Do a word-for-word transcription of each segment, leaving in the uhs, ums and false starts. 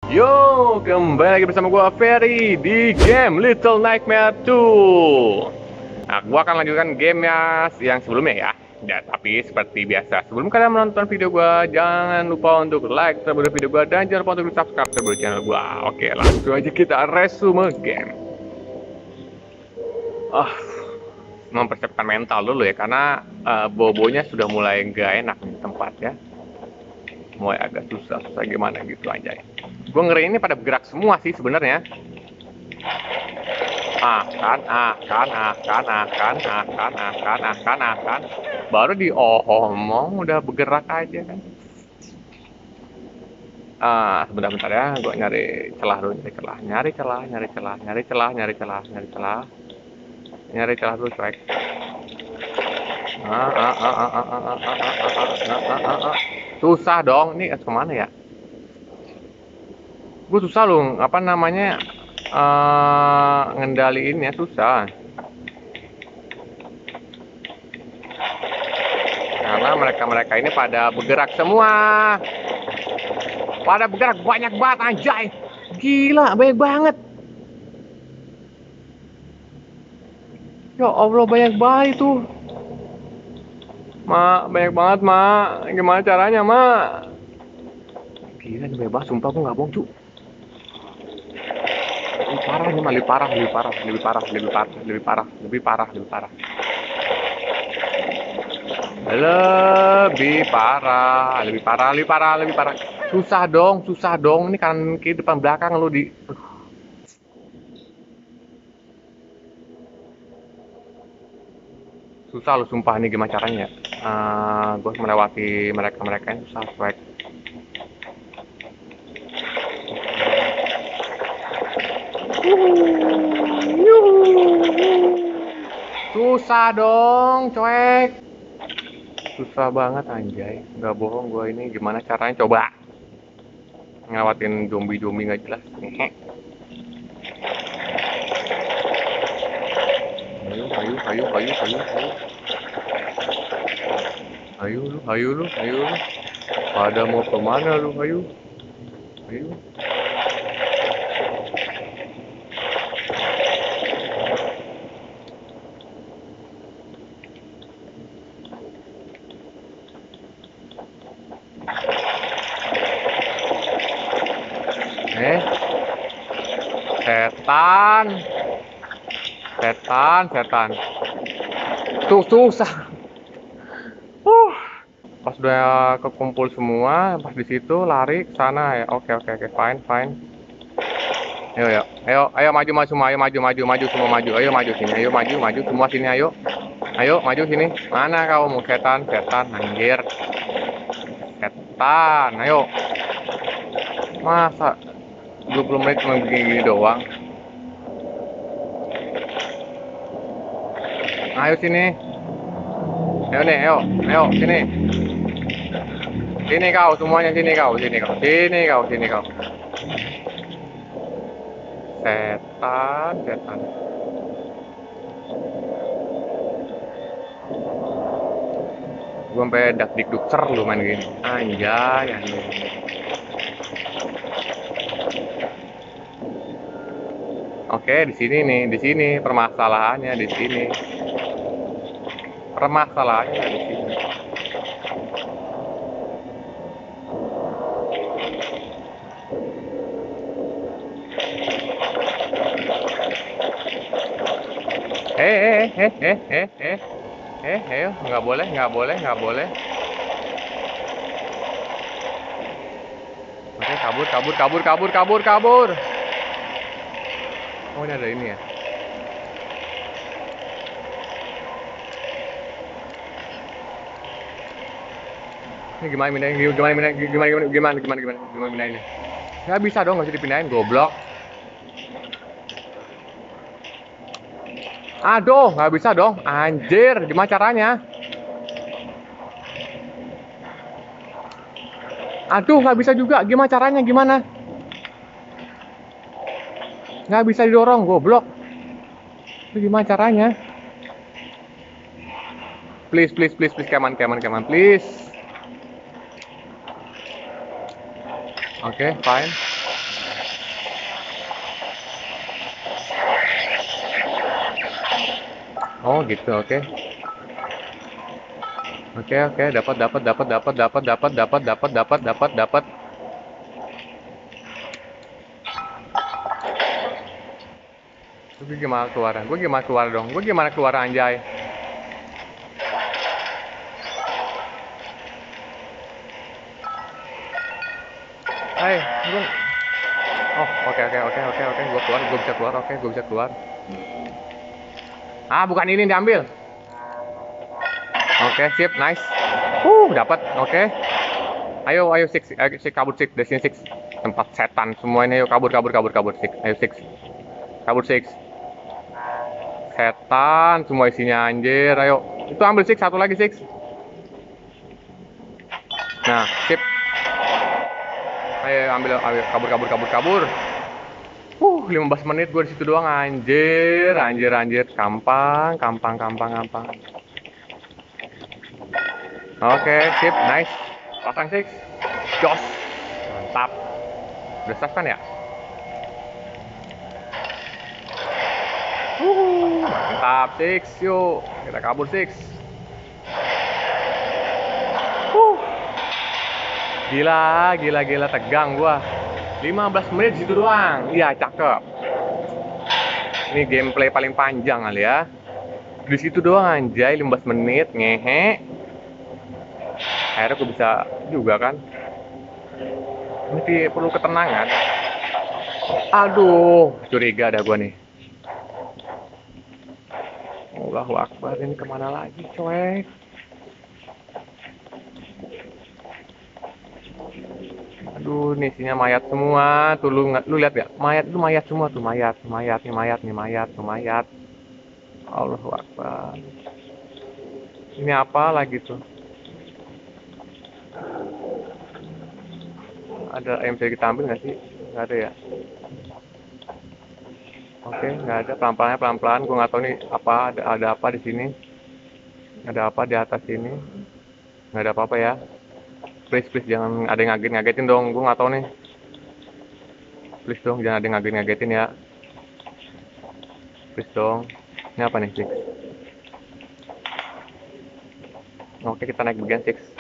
Yo, kembali lagi bersama gua Ferry di game Little Nightmare dua. Nah, gua akan lanjutkan gamenya yang sebelumnya ya. Ya, tapi seperti biasa, sebelum kalian menonton video gua, jangan lupa untuk like terlebih video gua dan jangan lupa untuk subscribe terlebih channel gua. Oke, langsung aja kita resume game. Ah, mempersiapkan mental dulu ya, karena uh, bobonya sudah mulai gak enak nih tempat ya. Mulai agak susah, susah gimana gitu aja. Gue ngeri ini pada bergerak semua sih sebenarnya. Ah kan, ah kan, ah kan, ah kan, ah kan, ah kan, ah kan, ah kan. Baru diomong udah bergerak aja kan. Ah, sebentar-bentar ya, gue nyari celah dulu, nyari celah, nyari celah, nyari celah, nyari celah, nyari celah, nyari celah, nyari celah dulu cuek. Ah, ah, ah, ah, ah, ah, ah, ah, ah, ah, ah, ah. Susah dong, ini kemana ya? Gue susah loh, apa namanya, uh, ngendaliinnya susah. Karena mereka-mereka ini pada bergerak semua. Pada bergerak banyak banget anjay. Gila, banyak banget. Ya Allah, banyak banget itu. Ma, banyak banget, Ma. Gimana caranya, Ma? Gila, ini banyak banget. Sumpah, gue gak bohong, cu. Lebih parah nih, Ma. Lebih parah, lebih parah, lebih parah, lebih parah, lebih parah, lebih parah, lebih parah. Lebih parah, lebih parah, lebih parah, lebih parah. Susah dong, susah dong. Ini kanan kiri depan belakang lu di. Susah lu sumpah nih gimana caranya. Uh, gue melewati mereka-mereka yang susah swag. Susah dong, cuek. Susah banget anjay. Gak bohong gue ini gimana caranya coba. Ngelewatin zombie-zombie gak jelas. Ayo, ayo, ayo, ayo, ayo, ayo. Ayo lu, ayo lu, ayo lu. Pada mau kemana lu, ayo. Ayo. Eh, setan, setan, setan. Tuh susah. Uh, pas udah kekumpul semua, pas di situ lari ke sana ya. Oke, oke, oke, fine, fine. Ayo, ayo, ayo, ayo maju, maju, semua, ayo maju, maju, maju, semua maju, ayo maju sini, ayo maju, maju, semua sini, ayo, ayo maju sini. Mana kau mau setan, setan, anjir, setan, ayo. Masa dua puluh menit cuma begini doang. Ayo sini. Ayo nih, ayo, ayo sini. Sini kau semuanya, sini kau, sini kau, sini kau, sini kau. Setan, setan. Gue sampai dak dikduk cer lu main gini. Anjay, anjay. Oke, di sini nih, di sini permasalahannya di sini. Permasalahannya di sini. Eh, eh, eh, eh, eh, eh, eh, eh, nggak boleh, nggak boleh, nggak boleh. Oke, kabur, kabur, kabur, kabur, kabur, kabur. Oh, ini ada ini ya. Ini gimana pindahin? Gimana pindahin? Gimana gimana gimana gimana gimana gimana pindahin? Nggak bisa dong, nggak bisa dipindahin, goblok. Aduh, nggak bisa dong, anjir. Gimana caranya? Aduh, nggak bisa juga. Gimana caranya? Gimana? Nggak bisa didorong, goblok. Itu gimana caranya? Please, please, please, please, keman, keman, keman, please. Oke, okay, fine. Oh gitu, oke. Oke oke, dapat dapat dapat dapat dapat dapat dapat dapat dapat dapat dapat. Gue gimana keluar? Gue gimana keluar dong? Gue gimana keluar anjay? Hai, gue. Oh, oke oke oke oke oke, gue keluar, gue bisa keluar, oke, gue bisa keluar. Ah, bukan ini diambil. Oke, sip, nice. Uh, dapat, oke. Ayo, ayo six, ayo six kabur six, dari sini six. Tempat setan semua ini, ayo kabur kabur kabur kabur six, ayo six. Kabur six. Setan semua isinya anjir, ayo. Itu ambil six, satu lagi six. Nah, sip. Ayo ambil, ayo kabur kabur kabur kabur. Uh, lima belas menit gue di situ doang anjir, anjir anjir, kampang, kampang, kampang, kampang. Oke, sip, nice. Pasang six. Jos. Mantap. Udah save kan ya? Uh, mantap six, yuk. Kita kabur six. Uh. Gila, gila, gila, tegang gua. lima belas menit di situ doang. Iya, cakep. Ini gameplay paling panjang kali ya. Di situ doang anjay, lima belas menit, ngehe. Akhirnya gue bisa juga kan. Ini perlu ketenangan. Aduh, curiga ada gue nih. Allahu Akbar, ini kemana lagi coy? Aduh, ini isinya mayat semua. Tuh lu, lu lihat ya, mayat itu mayat semua tuh, mayat, mayat, nih mayat, nih mayat, tuh mayat. Allahu Akbar. Ini apa lagi tuh? Ada yang bisa kita ambil nggak sih? Nggak ada ya? Oke, nggak ada. Pelan-pelan, pelan-pelan. Gue nggak tahu nih apa ada, ada apa di sini. Ada apa di atas sini? Nggak ada apa-apa ya. Please, please jangan ada yang ngaget-ngagetin dong. Gue nggak tahu nih. Please dong, jangan ada yang ngaget-ngagetin ya. Please dong. Ini apa nih, six? Oke, kita naik bagian six.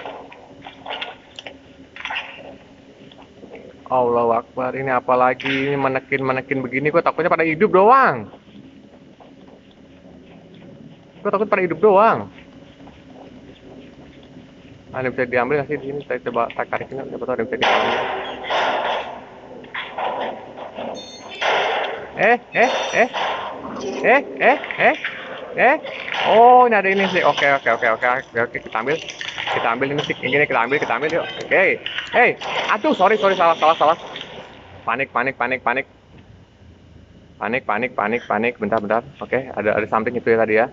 Allahu Akbar, ini apa lagi? Ini menekin-menekin begini, gue takutnya pada hidup doang. Gue takut pada hidup doang. Ada bisa diambil nggak sih di sini? Saya coba tarik ini, siapa tahu ada bisa diambil. Eh, eh, eh, eh, eh, eh, eh. Oh, ini ada ini sih. Oke, oke, oke, oke, oke, oke, kita ambil, kita ambil ini sih. Ini kita ambil, kita ambil yuk. Oke, hey, aduh, sorry, sorry, salah, salah, salah. Panik, panik, panik, panik, panik, panik, panik, panik. Bentar, bentar. Oke, ada ada something itu ya tadi ya.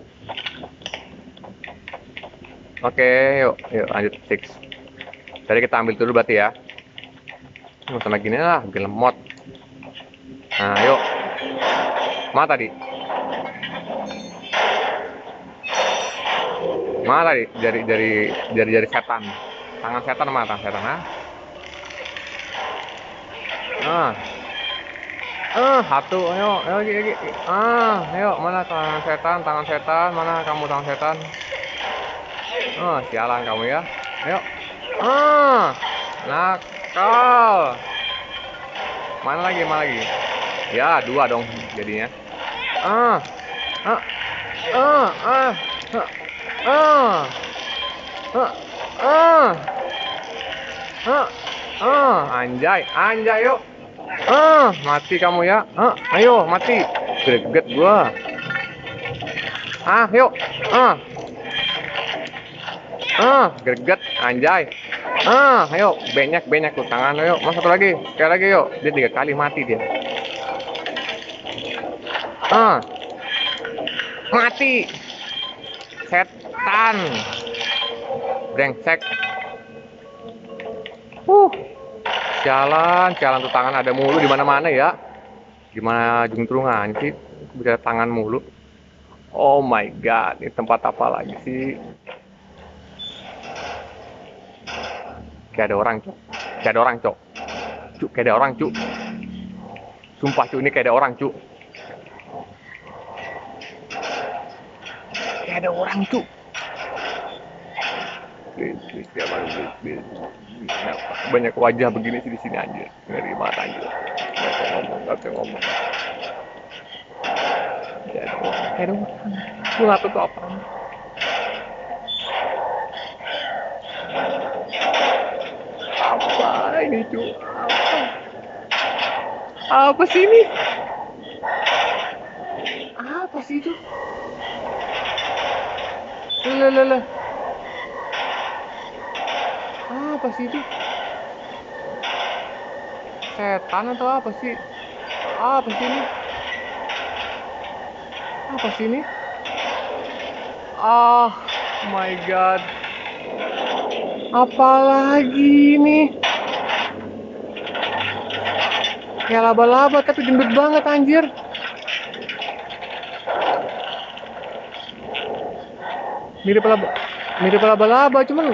Oke, yuk, yuk lanjut six. Tadi kita ambil dulu berarti ya. Nggak sama gini lah, bikin lemot. Nah, yuk. Mana tadi? Mana tadi? Dari dari dari dari setan. Tangan setan mana tangan setan? Hah? Ah. Ah, satu, ayo, ayo, ayo, ayo. Ah, ayo, mana tangan setan, tangan setan, mana kamu tangan setan? Ah, sialan kamu ya. Ayo. Ah, nakal. Mana lagi, mana lagi? Ya, dua dong jadinya. Ah, ah, ah, ah, ah, ah, ah, ah, ah, anjay, anjay yuk. Ah, mati kamu ya. Ah, ayo mati. Greget gua. Ah, yuk. Ah. Ah, greget anjay. Ah, ayo banyak-banyak tuh tangan ayo. Mas satu lagi. Sekali lagi yuk. Dia tiga kali mati dia. Ah. Mati. Setan. Brengsek. Uh. Jalan, jalan tuh tangan ada mulu di mana-mana ya. Gimana juntrungan sih bisa tangan mulu. Oh my god, ini tempat apa lagi sih? Kayak ada orang, cok. Kayak ada orang, cok. Cuk, kayak ada orang, cuk. Sumpah, cuk, ini kayak ada orang, cuk. kayak ada orang tuh. Please, please, jangan, please, please. Kenapa? Banyak wajah begini sih di sini aja. Ngeri banget aja. Gak bisa ngomong, gak bisa ngomong. Kayak ada orang, kayak ada orang. Gue gak tahu tuh apa. Apa ini cuy? Apa? Apa sih ini? Apa sih itu? Lele, lele. Apa sih itu? Setan atau apa sih? Apa sih ini? Apa sih ini? Ah, oh my god. Apalagi ini? Kayak laba-laba tapi gendut banget anjir. Mirip laba, mirip laba-laba cuman.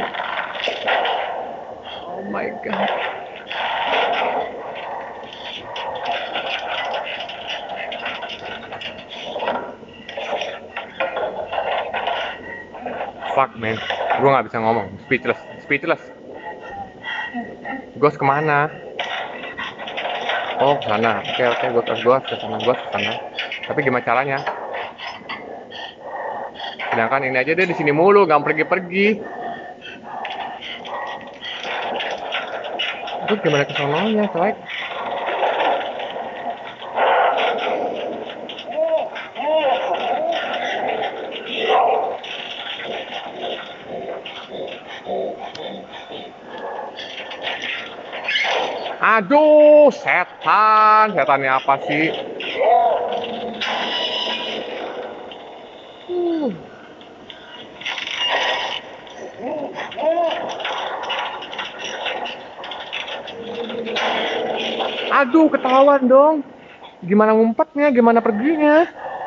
Oh my god. Fuck man, gue nggak bisa ngomong, speechless, speechless. Ghost kemana? Oh sana, oke oke, gue ke ghost ke sana, ghost ke sana. Tapi gimana caranya? Sedangkan ini aja dia di sini mulu, nggak pergi-pergi. Itu gimana ke sononya, coy? Aduh, setan, setannya apa sih? Uh. Aduh, ketahuan dong. Gimana ngumpetnya, gimana perginya?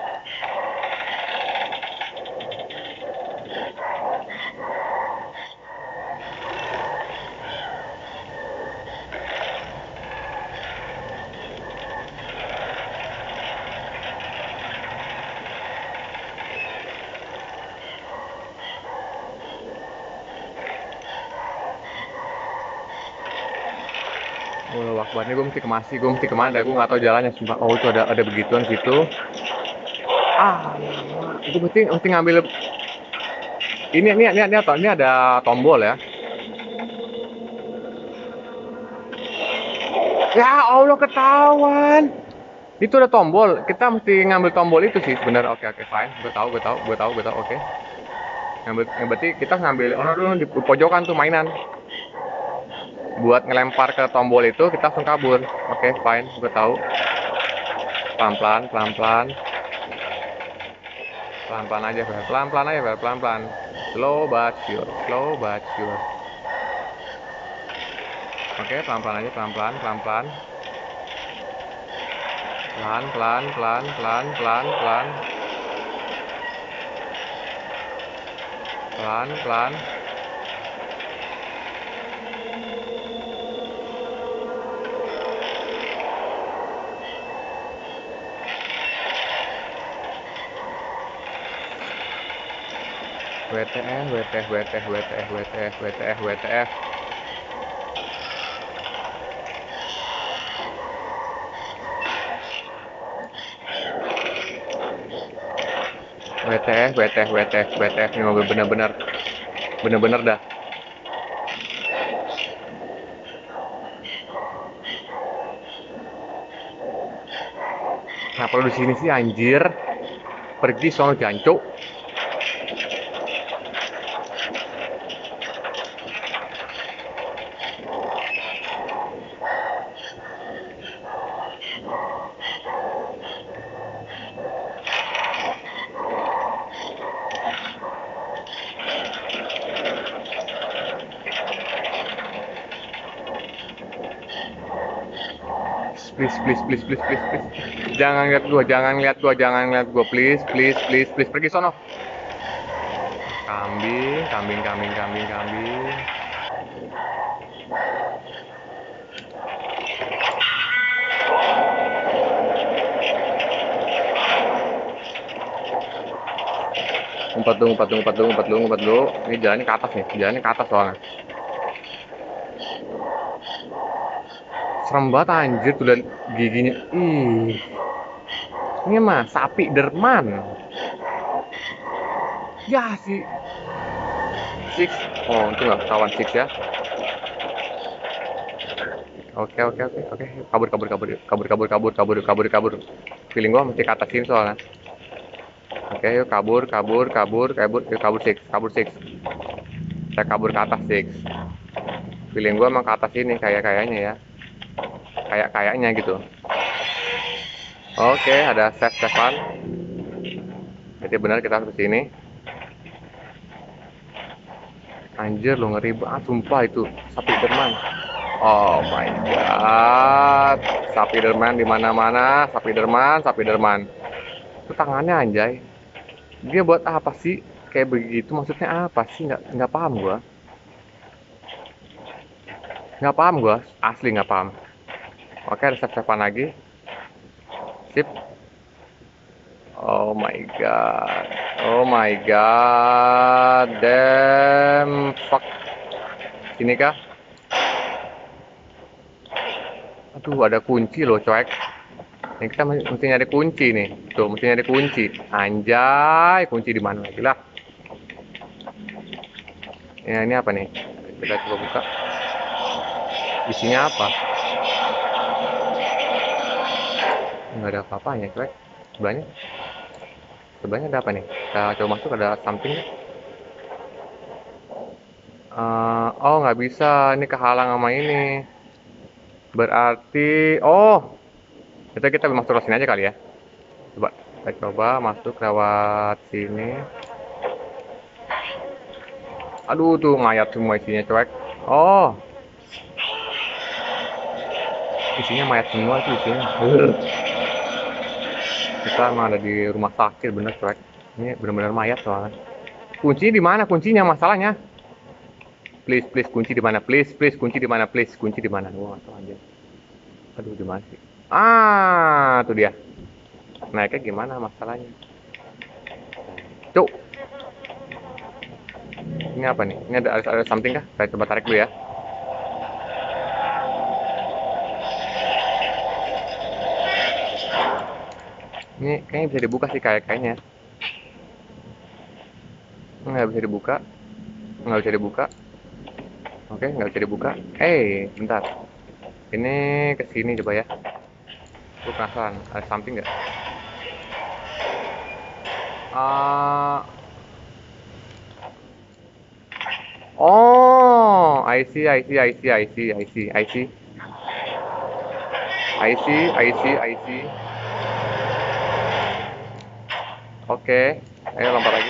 Oh, waktunya gue mesti kemasi, gue mesti kemana? Gue nggak tahu jalannya, sumpah. Oh, itu ada ada begituan gitu. Ah, itu mesti mesti ngambil. Ini ini ini ini, ini ada tombol ya. Ya Allah, ketahuan. Itu ada tombol. Kita mesti ngambil tombol itu sih sebenarnya. Oke oke fine. Gue tahu gue tahu gue tahu gue tahu. Oke. Ngambil, yang berarti kita ngambil. Oh, no, di pojokan tuh mainan. Buat ngelempar ke tombol itu kita langsung kabur. Oke fine. Gue tahu. Pelan pelan pelan pelan. Pelan pelan aja, pelan pelan aja, pelan pelan. Slow but sure. Slow but sure. Oke, pelan-pelan aja, pelan-pelan, pelan-pelan. Pelan, pelan, pelan, pelan, pelan, pelan. Pelan, pelan. W T F, W T F, W T F, W T F, W T F, W T F, W T F. W T F, W T F, W T F, W T F, ini mobil bener-bener bener-bener dah. Nah, kalau di sini sih anjir. Pergi sono jancuk. Please, please, please, please, please, please. Jangan lihat gua, jangan lihat gua, jangan lihat gua, please, please, please, please, pergi sono. Kambing, kambing, kambing, kambing, kambing. Ngumpet dulu, ngumpet dulu, ngumpet dulu, ngumpet dulu, ngumpet dulu. Ini jalannya ke atas nih, jalannya ke atas soalnya. Serem banget anjir tuh dan giginya. Ih. Ini mah sapi derman. Ya sih. Six. Oh, itu nggak ketahuan Six ya. Oke, oke, oke, oke. Kabur, kabur, kabur, kabur, kabur, kabur, kabur, kabur, kabur. Feeling gua mesti ke atas sini soalnya. Oke, yuk kabur, kabur, kabur, kabur, yuk kabur Six, kabur Six. Saya kabur ke atas Six. Feeling gua emang ke atas ini kayak kayaknya ya. Kayak kayaknya gitu. Oke, ada save savean. Jadi benar kita harus ke sini. Anjir lo ngeri banget sumpah itu sapi derman. Oh my god. Sapi derman di mana-mana, sapi derman, sapi derman. Itu tangannya anjay. Dia buat apa sih? Kayak begitu maksudnya apa sih? Nggak nggak paham gua. Nggak paham gua, asli nggak paham. Oke, ada save-savean lagi. Sip. Oh my god. Oh my god. Damn fuck. Sini kah? Aduh, ada kunci loh, coek. Ini kita mesti nyari kunci nih. Tuh, mesti nyari kunci. Anjay, kunci di mana lagi lah? Ya, ini apa nih? Kita coba buka. Isinya apa? Nggak ada apa-apanya, coek. Sebelahnya. Sebelahnya ada apa nih? Kita coba masuk, ada something. Uh, oh, nggak bisa. Ini kehalang sama ini. Berarti, oh, kita kita masuk ke sini aja kali ya. Coba, kita coba masuk lewat sini. Aduh, tuh mayat semua isinya, coek. Oh, isinya mayat semua tuh isinya. Kita emang ada di rumah sakit bener, coek. Ini bener-bener mayat soalnya. Kuncinya di mana? Kuncinya masalahnya. Please, please, kunci di mana? Please, please, kunci di mana? Please, kunci di mana? Wah, tuh anjir. Aduh, di mana sih? Ah, tuh dia. Naiknya gimana masalahnya? Cuk. Ini apa nih? Ini ada ada, ada something kah? Saya coba tarik dulu ya. Ini kayaknya bisa dibuka sih kayak kayaknya. Nggak bisa dibuka. Nggak bisa dibuka. Oke, nggak bisa dibuka. Eh, bentar. Ini ke sini coba ya. Gue penasaran, ada something nggak? Uh, oh, I see, I see, I see, I see, I see, I see. I see, I see, I see. Oke, ayo lompat lagi.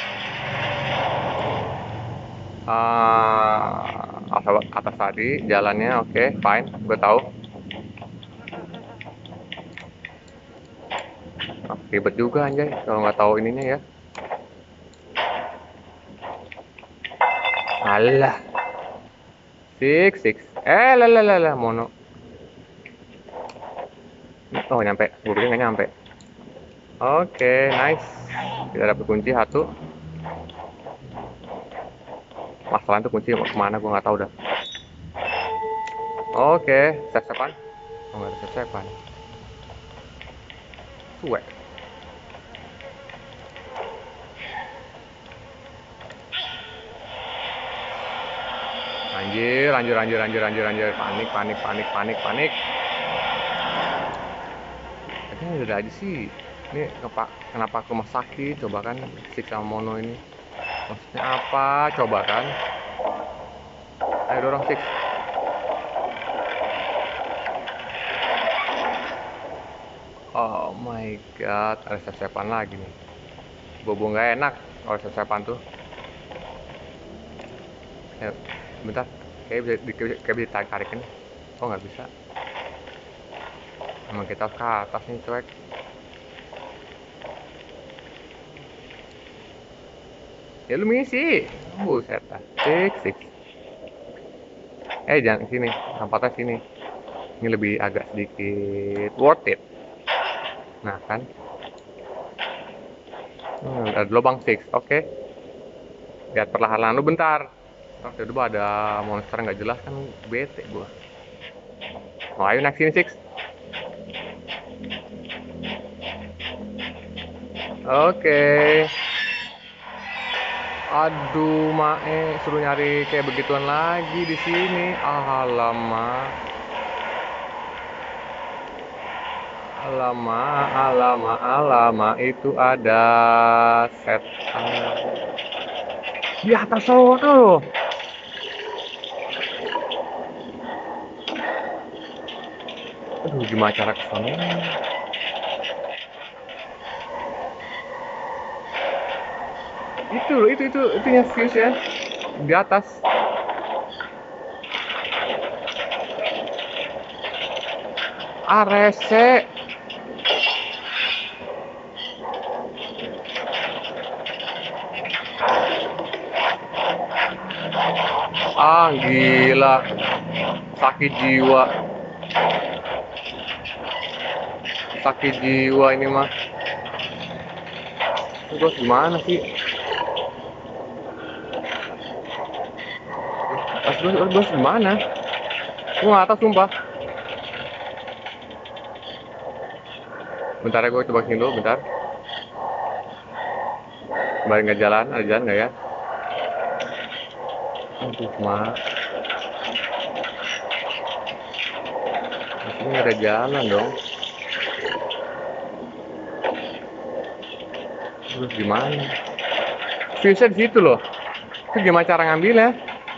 Uh, atas, atas tadi jalannya, oke, okay, fine, gue tahu. Oh, ribet juga anjay kalau nggak tahu ininya ya. Alah, six six, eh lalalala mono. Oh nyampe, gue pikir nggak nyampe. Oke, okay, nice. Kita dapat kunci satu. Masalah itu kunci mau kemana gue nggak tahu dah. Oke, okay, save-savean. Oh nggak ada save-savean. Suwe. Anjir, anjir, anjir, anjir, anjir, anjir. Panik, panik, panik, panik, panik. Kayaknya udah aja sih. Ini kenapa, kenapa ke rumah sakit? Coba kan Six sama Mono ini. Maksudnya apa? Coba kan. Ayo dorong Six. Oh my god, ada sep-sepan lagi nih. Bobo nggak enak kalau sep-sepan tuh. Ayo, bentar. Kayak bisa, kayak bisa tarik-tarikin. Oh nggak bisa. Emang kita ke atas nih cuek. Ya lu misi. Buset dah. Six, six. Eh jangan sini, tempatnya sini. Ini lebih agak sedikit worth it. Nah kan. Hmm, ada lubang six, oke. Lihat perlahan-lahan lu bentar. Oh, tiba-tiba ada monster nggak jelas kan, bete gua. Oh, ayo next ini six. Oke. Aduh, Mae, suruh nyari kayak begituan lagi di sini. Alamak. Alama, alama, alama, itu ada setan di atas sana loh. Aduh, gimana cara ke sana? Itu loh, itu itu itunya fuse ya di atas. Ah, rese. Ah, gila. Sakit jiwa. Sakit jiwa ini mah. Terus gimana sih? Terus, terus, terus gimana? Gue nggak tahu sumpah. Bentar ya, gue coba sini dulu, bentar. Kembali nggak jalan, ada jalan nggak ya? Aduh, mah. Ini nggak ada jalan dong. Terus gimana? Fuse di situ loh. Itu gimana cara ngambilnya?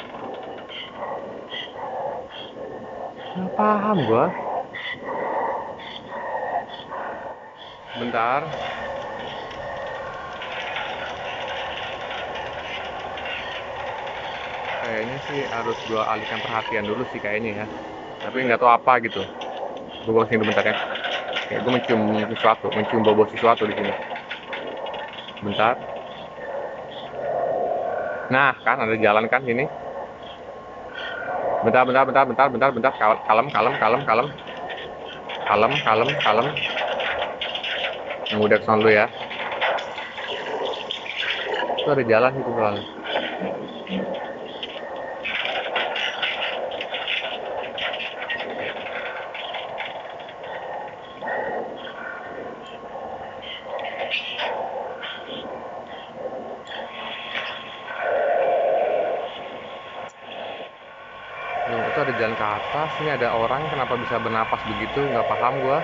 Nggak paham gua. Bentar. Kayaknya sih harus gua alihkan perhatian dulu sih kayaknya ya. Tapi nggak tahu apa gitu. Gua sini bentar ya. Kayak gua mencium sesuatu, mencium bau sesuatu di sini. Bentar. Nah, kan ada jalan kan sini. Bentar, bentar, bentar, bentar, bentar, bentar. Kalem, kalem, kalem, kalem. Kalem, kalem, kalem. Yang udah kesana dulu ya. Itu ada jalan itu soalnya. Loh, itu ada jalan ke atas. Ini ada orang kenapa bisa bernapas begitu? Nggak paham gua.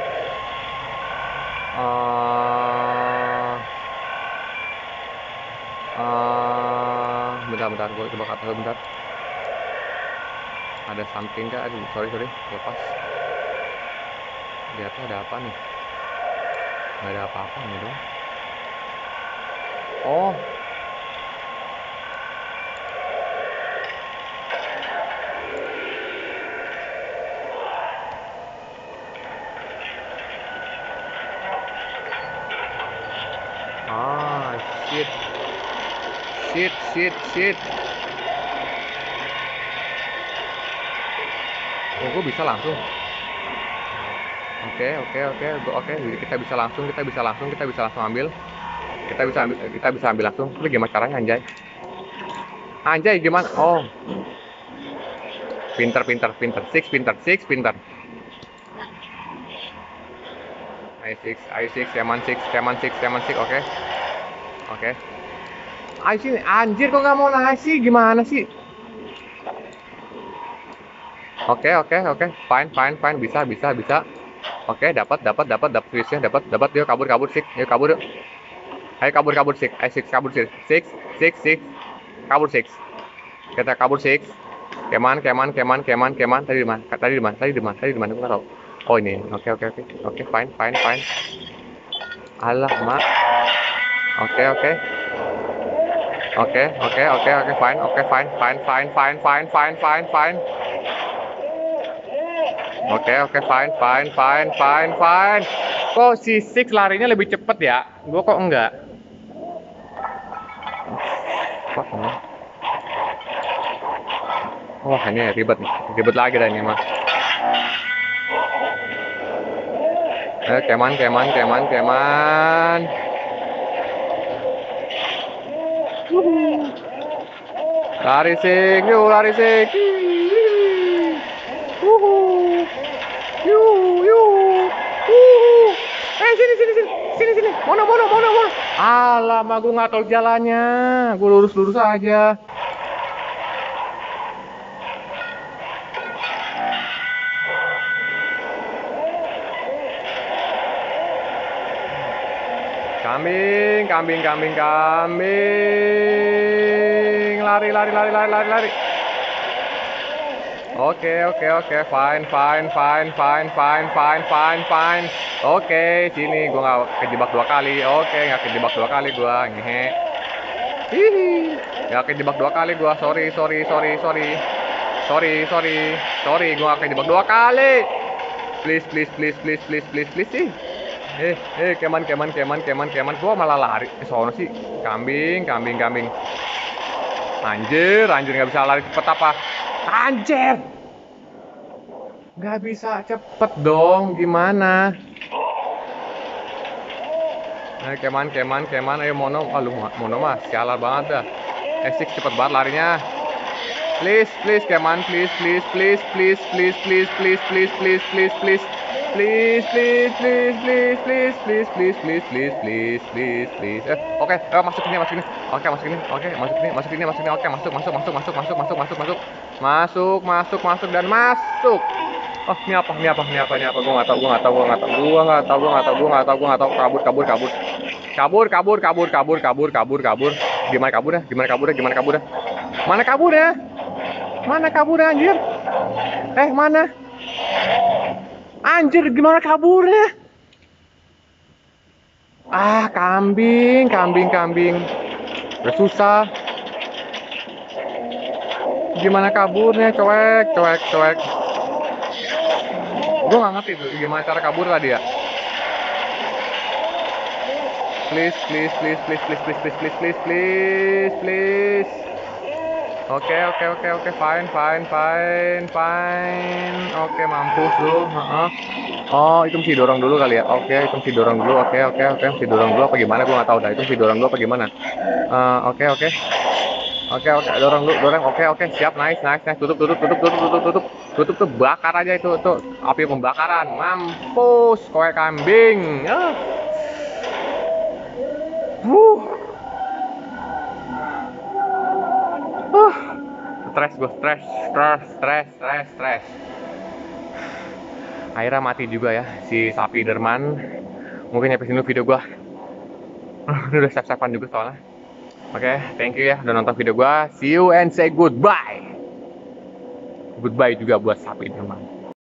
Uh, uh, bentar, bentar. Gua coba kata bentar. Ada something nggak? Aduh, sorry, sorry. Lepas. Di atas ada apa nih? Nggak ada apa-apa nih dong. Oh. Ah, shit. Shit, shit, shit. Oh, gue bisa langsung. Oke, oke, oke, oke. Jadi kita bisa langsung, kita bisa langsung, kita bisa langsung ambil. Kita bisa ambil, kita bisa ambil langsung. Tapi gimana caranya, anjay? Anjay, gimana? Oh. Pinter, pinter, pinter. Six, pinter, six, pinter. I six, I six, Yaman six, Yaman six, Yaman six, oke. Oke. I six, anjir kok nggak mau ngasih? Gimana sih? Oke, oke, oke. Fine, fine, fine. Bisa, bisa, bisa. Oke, dapat, dapat, dapat, dapat switchnya, dapat, dapat. Yuk kabur, kabur, six. Yuk kabur, yuk. Ayo kabur, kabur, six. Ayo six, kabur, six. Six, six, six. Kabur, six. Kita kabur, six. Keman, keman, keman, keman, keman. Tadi di mana? Tadi di mana? Tadi di mana? Tadi di mana? Gue nggak tahu. Oh ini. Oke, oke, oke. Oke, fine, fine, fine. Alah, mak. Oke, oke. Oke, oke, oke, oke, fine, oke, fine, fine, fine, fine, fine, fine, fine, fine. Oke, oke, fine, fine, fine, fine, fine. Kok si Six larinya lebih cepet ya? Gue kok enggak? Wah, wah ini ribet nih, ribet lagi dah ini mah. Eh, keman, keman, keman, keman. Lari sing, yuk lari sing. Uhu. Yuk, yuk. Uhu. Eh sini sini sini. Sini sini. Mono mono mono mono. Alamak, gue nggak tahu jalannya. Gue lurus-lurus aja. Kambing, kambing, kambing, kambing. Lari, lari, lari, lari, lari, lari. Oke, oke, oke. Fine, fine, fine, fine, fine, fine, fine, fine. Oke, sini gua nggak kejebak dua kali. Oke, nggak kejebak dua kali gua. Ngehe. Hihi. Nggak kejebak dua kali gua. Sorry, sorry, sorry, sorry. Sorry, sorry. Sorry, gua nggak kejebak dua kali. Please, please, please, please, please, please, please sih. Eh, eh, keman, keman, keman, keman, keman. Gua malah lari ke sono sih. Kambing, kambing, kambing. Anjir, anjir nggak bisa lari cepet apa? Anjir, nggak bisa cepet dong. Gimana? Eh, keman, keman, keman. Ayo mono. Aduh, mono mah sialan banget dah. S six cepet banget larinya. Please, please, keman, please, please, please, please, please, please, please, please, please, please, please. Please, please, please, please, please, please, please, please, please, please, please, please. Eh, oke, eh, masuk ini, masuk ini. Oke, masuk ini. Oke, masuk ini, masuk ini, masuk ini. Oke, masuk, masuk, masuk, masuk, masuk, masuk, masuk, masuk. Masuk, masuk, masuk dan masuk. Oh, ini apa? Ini apa? Ini apa? Ini apa? Gua nggak tahu, gua nggak tahu, gua nggak tahu, gua nggak tahu, gua nggak tahu, gua nggak tahu, gua nggak tahu. Kabur, kabur, kabur. Kabur, kabur, kabur, kabur, kabur, kabur, kabur. Gimana kaburnya? Gimana kaburnya? Gimana kaburnya? Mana kaburnya? Mana kaburnya, anjir? Eh, mana? Anjir, gimana kaburnya? Ah, kambing, kambing, kambing. Udah susah. Gimana kaburnya? Cuek, cuek, cuek. Gue nggak ngerti tuh gimana cara kabur tadi ya. Please, please, please, please, please, please, please, please, please, please, please. Oke, oke, oke, oke, fine, fine, fine, fine. Oke, mampus lu. Uh-uh. Oh, itu mesti dorong dulu kali ya. Oke, itu mesti dorong dulu. Oke, oke, oke, mesti dorong dulu apa gimana? Gue nggak tahu dah. Itu mesti dorong dulu apa gimana? Uh, oke, oke. Oke, oke, dorong dulu, dorong. Oke, oke, siap, nice, nice, nice. Tutup, tutup, tutup, tutup, tutup, tutup. Tutup tuh bakar aja itu, tuh api pembakaran. Mampus, kowe kambing. Uh. Wuh. Uh. Stres gue, stres, stres, stres, stres, stres. Akhirnya mati juga ya si sapi derman. Mungkin sampai sini video gue. Uh, udah siap-siapan juga soalnya. Oke, okay, thank you ya udah nonton video gue. See you and say goodbye. Goodbye juga buat sapi derman.